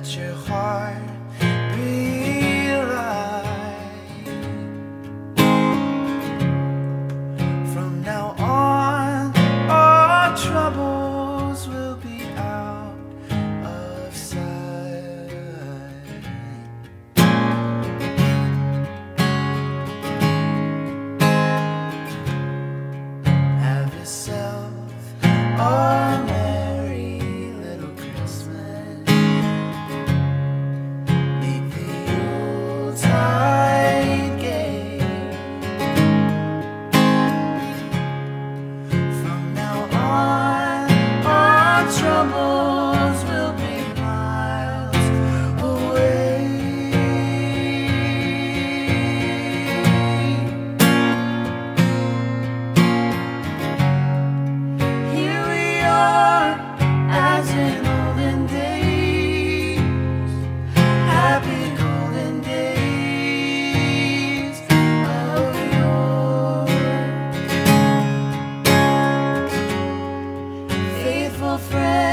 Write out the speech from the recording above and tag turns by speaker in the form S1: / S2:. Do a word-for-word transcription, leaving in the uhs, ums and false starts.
S1: let your heart be light. From now on, our troubles will be out of sight. Have yourself a merry little Christmas. Make the Yuletide gay. From now on, our troubles will be miles away. Here we are, as in olden days, happy golden days of yore. Faithful friends,